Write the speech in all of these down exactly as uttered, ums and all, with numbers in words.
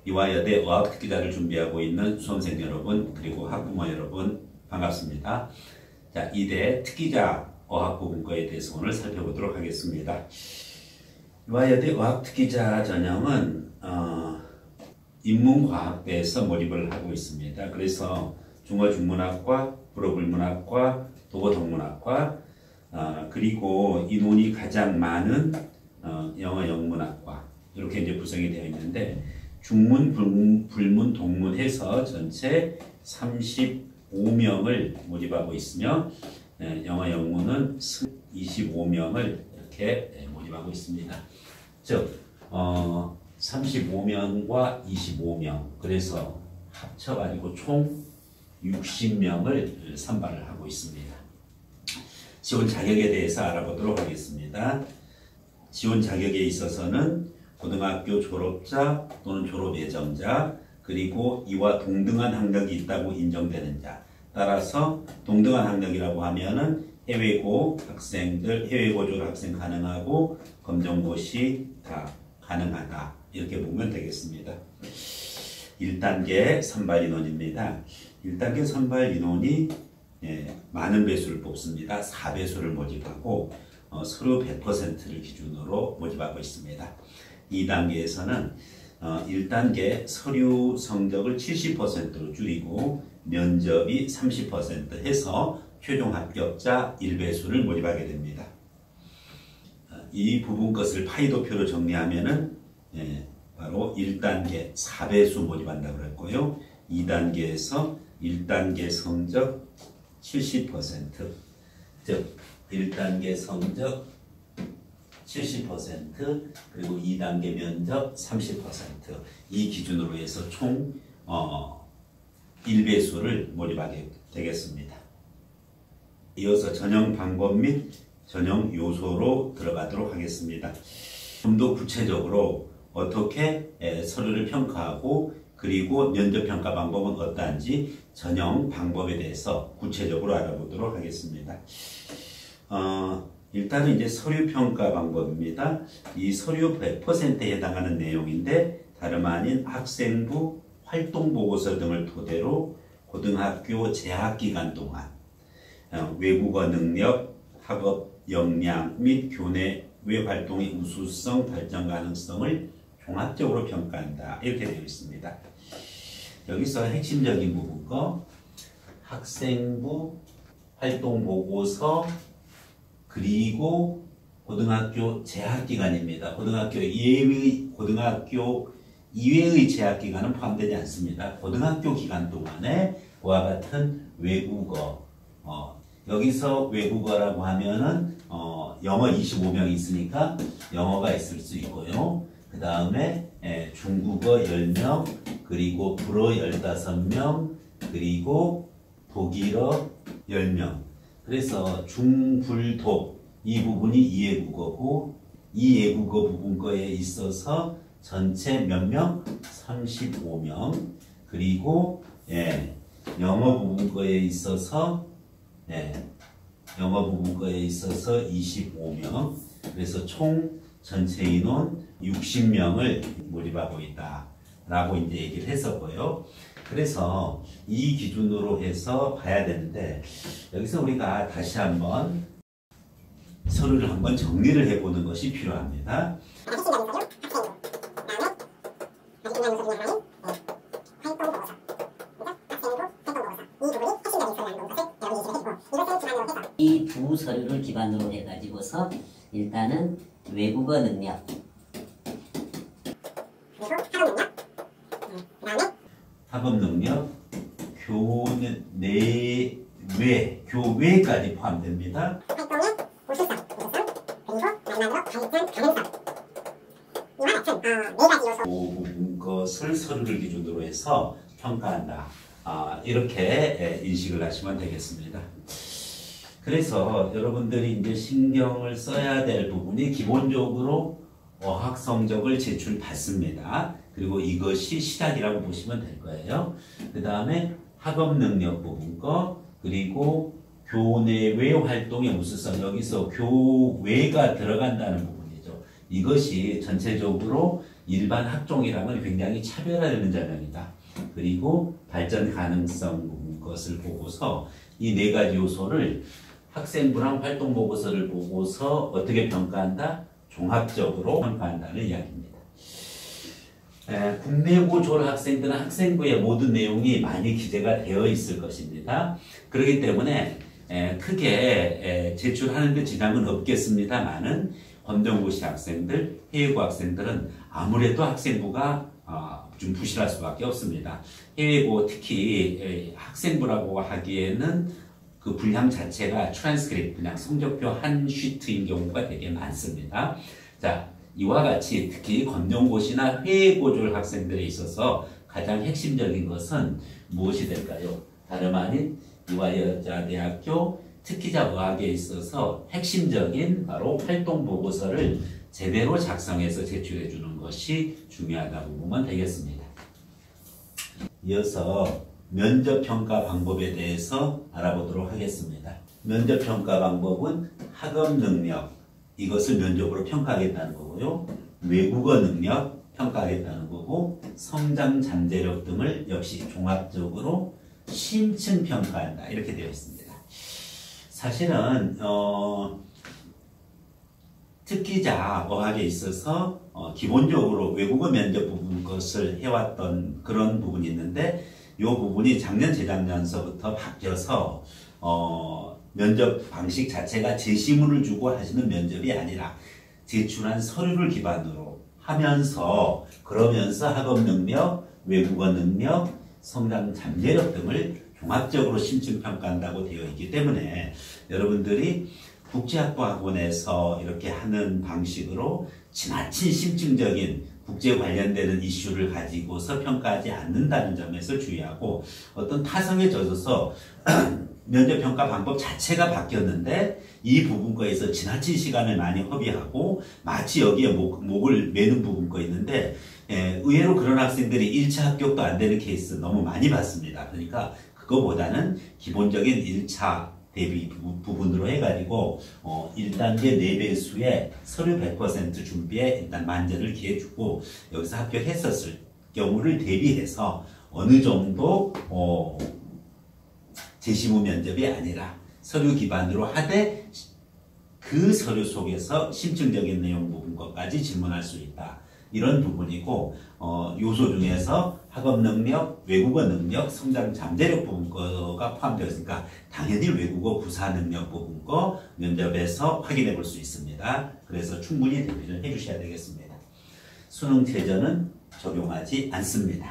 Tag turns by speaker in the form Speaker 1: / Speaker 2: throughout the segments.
Speaker 1: 이화여대 어학특기자를 준비하고 있는 수험생 여러분, 그리고 학부모 여러분, 반갑습니다. 자, 이대 특기자 어학부분과에 대해서 오늘 살펴보도록 하겠습니다. 이화여대 어학특기자 전형은 어, 인문과학대에서 몰입을 하고 있습니다. 그래서 중어중문학과, 불어불문학과, 독어동문학과, 어, 그리고 인원이 가장 많은 어, 영어영문학과 이렇게 이제 구성이 되어 있는데, 중문, 불문, 불문, 동문 해서 전체 삼십오 명을 모집하고 있으며, 예, 영어 영문은 이십오 명을 이렇게 예, 모집하고 있습니다. 즉 어, 삼십오 명과 이십오 명, 그래서 합쳐가지고 총 육십 명을 선발을 하고 있습니다. 지원 자격에 대해서 알아보도록 하겠습니다. 지원 자격에 있어서는 고등학교 졸업자 또는 졸업 예정자, 그리고 이와 동등한 학력이 있다고 인정되는 자, 따라서 동등한 학력이라고 하면은 해외고 학생들, 해외고 졸업 학생 가능하고 검정고시 다 가능하다, 이렇게 보면 되겠습니다. 일 단계 선발 인원입니다. 일 단계 선발 인원이 예, 많은 배수를 뽑습니다. 사 배수를 모집하고 어, 서류 백 퍼센트를 기준으로 모집하고 있습니다. 이 단계에서는 어, 일 단계 서류 성적을 칠십 퍼센트로 줄이고 면접이 삼십 퍼센트 해서 최종 합격자 일 배수를 모집하게 됩니다. 어, 이 부분 것을 파이도표로 정리하면은 예, 바로 일 단계 사 배수 모집한다고 했고요. 이 단계에서 일 단계 성적 칠십 퍼센트, 즉 일 단계 성적 칠십 퍼센트, 그리고 이 단계 면접 삼십 퍼센트, 이 기준으로 해서 총 어, 일 배수를 모집하게 되겠습니다. 이어서 전형 방법 및 전형 요소로 들어가도록 하겠습니다. 좀 더 구체적으로 어떻게 에, 서류를 평가하고, 그리고 면접 평가 방법은 어떠한지 전형 방법에 대해서 구체적으로 알아보도록 하겠습니다. 어, 일단은 이제 서류 평가 방법입니다. 이 서류 백 퍼센트에 해당하는 내용인데, 다름 아닌 학생부 활동 보고서 등을 토대로 고등학교 재학 기간 동안 어, 외국어 능력, 학업 역량 및 교내 외 활동의 우수성, 발전 가능성을 종합적으로 평가한다, 이렇게 되어 있습니다. 여기서 핵심적인 부분 거, 학생부 활동 보고서, 그리고 고등학교 재학기간입니다. 고등학교 이외의, 고등학교 이외의 재학기간은 포함되지 않습니다. 고등학교 기간 동안에 그와 같은 외국어, 어, 여기서 외국어라고 하면은 어, 영어 이십오 명이 있으니까 영어가 있을 수 있고요. 그 다음에 중국어 열 명, 그리고 불어 열다섯 명, 그리고 독일어 열 명. 그래서 중불독 이 부분이 이 외국어고, 이 외국어 부분 거에 있어서 전체 몇 명? 삼십오 명. 그리고 예, 영어 부분 거에 있어서 예, 영어 부분 거에 있어서 이십오 명. 그래서 총 전체 인원 육십 명을 모집하고 있다 라고 이제 얘기를 했었고요. 그래서 이 기준으로 해서 봐야 되는데, 여기서 우리가 다시 한번 서류를 한번 정리를 해보는 것이 필요합니다.
Speaker 2: 이 두 서류를 기반으로 해가지고서 일단은 외국어 능력,
Speaker 1: 학업 능력, 교내 내외, 교외까지 포함됩니다.
Speaker 3: 활동의 우수성, 우수성, 그리고 마지막으로 발전 가능성. 이와 같은 네 가지 요소.
Speaker 1: 그 부분 것을 서류를 기준으로 해서 평가한다. 아, 이렇게 인식을 하시면 되겠습니다. 그래서 여러분들이 이제 신경을 써야 될 부분이 기본적으로 어학 성적을 제출받습니다. 그리고 이것이 시작이라고 보시면 될 거예요. 그 다음에 학업 능력 부분 거, 그리고 교내외 활동의 우수성, 여기서 교외가 들어간다는 부분이죠. 이것이 전체적으로 일반 학종이랑은 굉장히 차별화되는 전형이다. 그리고 발전 가능성 것을 보고서 이 네 가지 요소를 학생부랑 활동 보고서를 보고서 어떻게 평가한다? 종합적으로 평가한다는 이야기입니다. 에, 국내고 졸 학생들은 학생부의 모든 내용이 많이 기재가 되어 있을 것입니다. 그렇기 때문에 에, 크게 에, 제출하는 데 지장은 없겠습니다만은 검정고시 학생들, 해외고 학생들은 아무래도 학생부가 어, 좀 부실할 수밖에 없습니다. 해외고 특히 에, 학생부라고 하기에는 그 분량 자체가 트랜스크립트, 그냥 성적표 한 쉬트인 경우가 되게 많습니다. 자, 이와 같이 특히 검정고시나 회계고졸 학생들에 있어서 가장 핵심적인 것은 무엇이 될까요? 다름 아닌 이화여자대학교 특기자 의학에 있어서 핵심적인 바로 활동보고서를 제대로 작성해서 제출해 주는 것이 중요하다고 보면 되겠습니다. 이어서 면접평가 방법에 대해서 알아보도록 하겠습니다. 면접평가 방법은 학업 능력, 이것을 면접으로 평가하겠다는 거고요. 외국어 능력 평가하겠다는 거고, 성장 잠재력 등을 역시 종합적으로 심층 평가한다. 이렇게 되어 있습니다. 사실은 어, 특기자 어학에 있어서 어, 기본적으로 외국어 면접 부분 것을 해왔던 그런 부분이 있는데, 이 부분이 작년 재작년서부터 바뀌어서 어, 면접 방식 자체가 제시문을 주고 하시는 면접이 아니라 제출한 서류를 기반으로 하면서, 그러면서 학업 능력, 외국어 능력, 성장 잠재력 등을 종합적으로 심층 평가한다고 되어 있기 때문에 여러분들이 국제학부학원에서 이렇게 하는 방식으로 지나친 심층적인 국제 관련되는 이슈를 가지고서 평가하지 않는다는 점에서 주의하고, 어떤 타성에 젖어서 면접평가 방법 자체가 바뀌었는데 이 부분과에서 지나친 시간을 많이 허비하고 마치 여기에 목, 목을 매는 부분과 있는데, 예, 의외로 그런 학생들이 일 차 합격도 안 되는 케이스 너무 많이 봤습니다. 그러니까 그거보다는 기본적인 일 차 대비 부분으로 해가지고 어, 일 단계 네 배수의 서류 백 퍼센트 준비에 일단 만전을 기해주고, 여기서 합격했었을 경우를 대비해서 어느 정도 어, 제시문 면접이 아니라 서류 기반으로 하되 그 서류 속에서 심층적인 내용 부분 것까지 질문할 수 있다. 이런 부분이고, 어, 요소 중에서 학업 능력, 외국어 능력, 성장 잠재력 부분 거가 포함되어 있으니까 당연히 외국어 구사 능력 부분 거 면접에서 확인해 볼 수 있습니다. 그래서 충분히 대비를 해 주셔야 되겠습니다. 수능 최저는 적용하지 않습니다.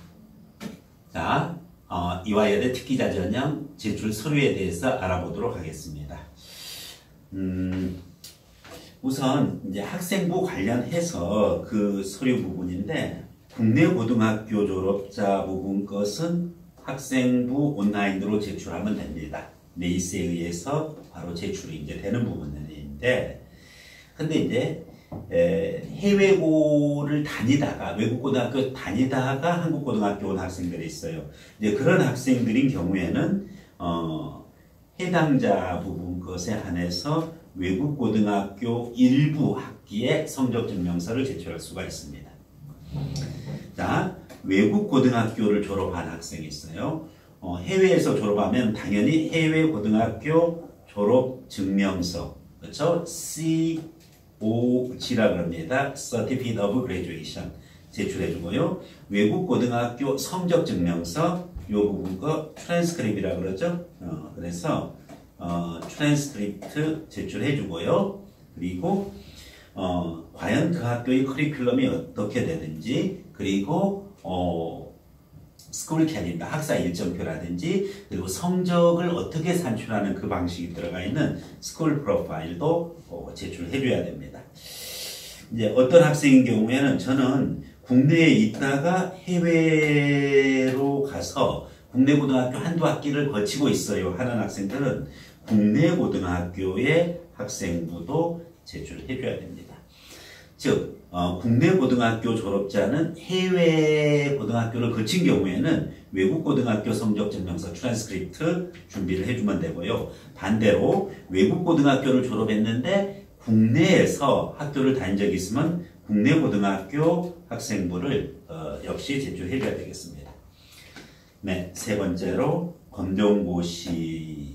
Speaker 1: 자, 어, 이화여대 특기자 전형 제출 서류에 대해서 알아보도록 하겠습니다. 음, 우선 이제 학생부 관련해서 그 서류 부분인데, 국내 고등학교 졸업자 부분 것은 학생부 온라인으로 제출하면 됩니다. 네이스에 의해서 바로 제출이 이제 되는 부분인데, 근데 이제 에, 해외고를 다니다가 외국 고등학교 다니다가 한국 고등학교 온 학생들이 있어요. 이제 그런 학생들인 경우에는 어, 해당자 부분 것에 한해서 외국 고등학교 일부 학기에 성적 증명서를 제출할 수가 있습니다. 자, 외국 고등학교를 졸업한 학생이 있어요. 어, 해외에서 졸업하면 당연히 해외 고등학교 졸업 증명서, 그렇죠? 씨 오 지라 그럽니다. Certificate of Graduation 제출해 주고요. 외국 고등학교 성적 증명서, 요 부분 거 트랜스크립이라 그러죠. 어, 그래서 어, 트랜스크립트 제출해 주고요. 그리고 어, 과연 그 학교의 커리큘럼이 어떻게 되는지, 그리고 어, 스쿨 캘린더, 학사 일정표라든지, 그리고 성적을 어떻게 산출하는 그 방식이 들어가 있는 스쿨 프로파일도 어, 제출해 줘야 됩니다. 이제 어떤 학생인 경우에는 저는 국내에 있다가 해외로 가서 국내 고등학교 한두 학기를 거치고 있어요 하는 학생들은 국내 고등학교의 학생부도 제출해 줘야 됩니다. 즉 어, 국내 고등학교 졸업자는 해외 고등학교를 거친 경우에는 외국 고등학교 성적 증명서 트랜스크립트 준비를 해주면 되고요. 반대로 외국 고등학교를 졸업했는데 국내에서 학교를 다닌 적이 있으면 국내 고등학교 학생부를 어, 역시 제출해 줘야 되겠습니다. 네, 세 번째로 검정고시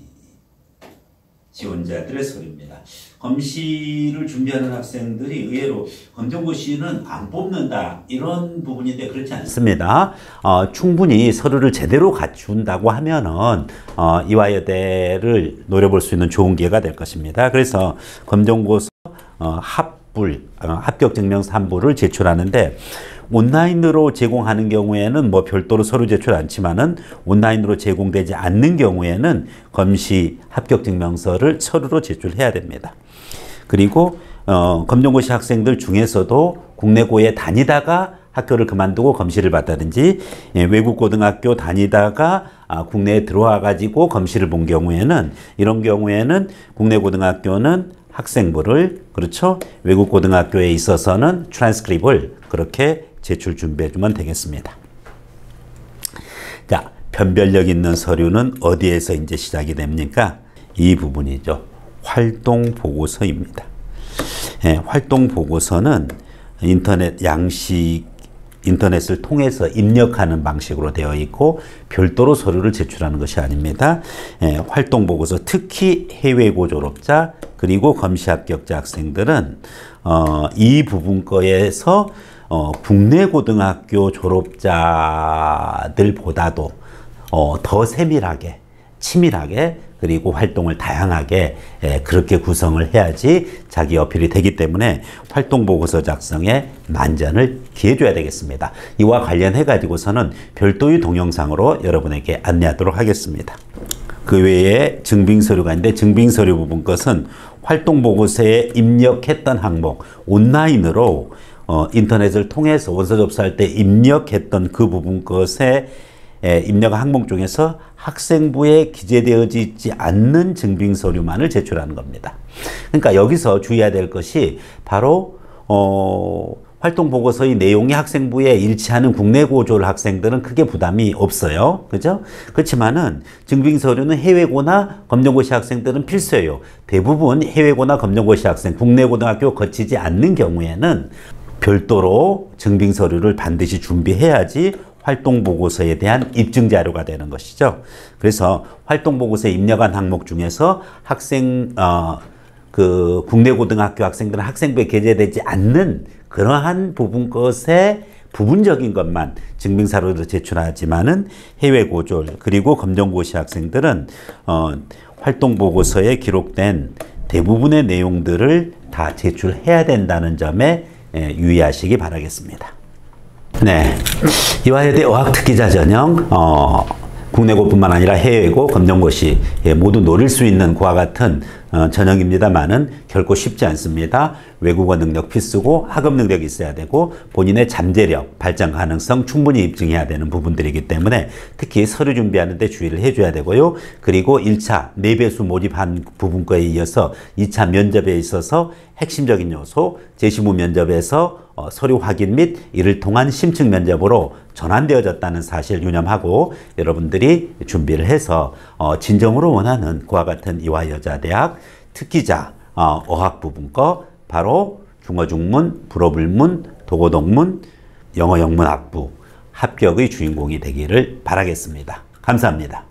Speaker 1: 지원자들의 서류입니다. 검시를 준비하는 학생들이 의외로 검정고시는 안 뽑는다 이런 부분인데 그렇지 않습니다. 어, 충분히 서류를 제대로 갖춘다고 하면은 어, 이화여대를 노려볼 수 있는 좋은 기회가 될 것입니다. 그래서 검정고시 어, 합불, 어, 합격증명서 한 부를 제출하는데 온라인으로 제공하는 경우에는 뭐 별도로 서류 제출 않지만은 온라인으로 제공되지 않는 경우에는 검시 합격증명서를 서류로 제출해야 됩니다. 그리고 어, 검정고시 학생들 중에서도 국내고에 다니다가 학교를 그만두고 검시를 봤다든지 예, 외국 고등학교 다니다가 아, 국내에 들어와 가지고 검시를 본 경우에는 이런 경우에는 국내 고등학교는 학생부를 그렇죠 외국 고등학교에 있어서는 트랜스크립을 그렇게 제출 준비해 주면 되겠습니다. 자, 변별력 있는 서류는 어디에서 이제 시작이 됩니까? 이 부분이죠. 활동 보고서입니다. 예, 활동 보고서는 인터넷 양식 인터넷을 통해서 입력하는 방식으로 되어 있고 별도로 서류를 제출하는 것이 아닙니다. 예, 활동 보고서 특히 해외고 졸업자 그리고 검시 합격자 학생들은 어, 이 부분 거에서 어, 국내 고등학교 졸업자들보다도 어, 더 세밀하게 치밀하게 그리고 활동을 다양하게 예, 그렇게 구성을 해야지 자기 어필이 되기 때문에 활동보고서 작성에 만전을 기해줘야 되겠습니다. 이와 관련해 가지고서는 별도의 동영상으로 여러분에게 안내하도록 하겠습니다. 그 외에 증빙서류가 있는데 증빙서류 부분 것은 활동보고서에 입력했던 항목 온라인으로 어, 인터넷을 통해서 원서 접수할 때 입력했던 그 부분 것에 에, 입력 항목 중에서 학생부에 기재되어지 있지 않는 증빙서류만을 제출하는 겁니다. 그러니까 여기서 주의해야 될 것이 바로 어, 활동보고서의 내용이 학생부에 일치하는 국내고 졸 학생들은 크게 부담이 없어요. 그죠? 그렇지만은 증빙서류는 해외고나 검정고시 학생들은 필수예요. 대부분 해외고나 검정고시 학생, 국내고등학교 거치지 않는 경우에는 별도로 증빙서류를 반드시 준비해야지 활동보고서에 대한 입증자료가 되는 것이죠. 그래서 활동보고서에 입력한 항목 중에서 학생, 어, 그 국내고등학교 학생들은 학생부에 게재되지 않는 그러한 부분 것에 부분적인 것만 증빙서류로 제출하지만은 해외고졸 그리고 검정고시 학생들은 어, 활동보고서에 기록된 대부분의 내용들을 다 제출해야 된다는 점에 예, 유의하시기 바라겠습니다. 네, 이화여대 어학특기자 전형 어, 국내고뿐만 아니라 해외고 검정고시 예, 모두 노릴 수 있는 그와 같은 어, 전형입니다만은 결코 쉽지 않습니다. 외국어 능력 필수고 학업 능력이 있어야 되고 본인의 잠재력, 발전 가능성 충분히 입증해야 되는 부분들이기 때문에 특히 서류 준비하는 데 주의를 해줘야 되고요. 그리고 일 차 네 배수 모집한 부분과에 이어서 이 차 면접에 있어서 핵심적인 요소, 재시무 면접에서 어, 서류 확인 및 이를 통한 심층 면접으로 전환되어졌다는 사실 유념하고 여러분들이 준비를 해서 어, 진정으로 원하는 그와 같은 이화여자대학 특기자 어, 어학 부분 거 바로 중어중문, 불어불문, 도고동문, 영어영문학부 합격의 주인공이 되기를 바라겠습니다. 감사합니다.